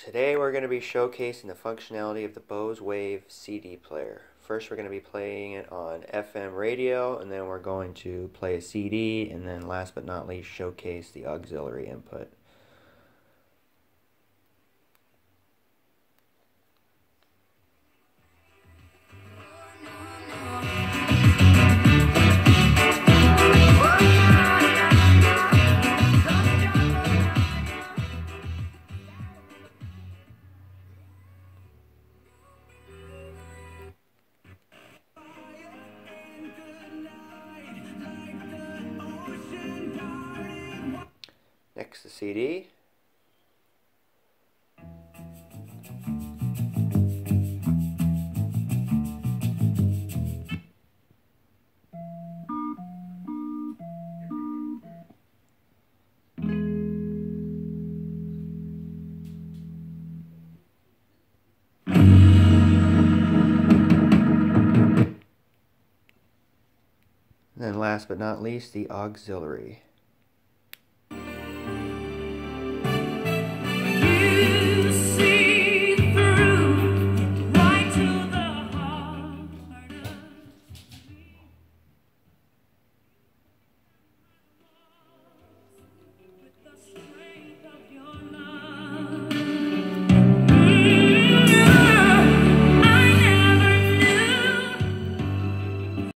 Today we're going to be showcasing the functionality of the Bose Wave CD player. First we're going to be playing it on FM radio, and then we're going to play a CD, and then last but not least showcase the auxiliary input. Next, the CD. And then last but not least, the auxiliary.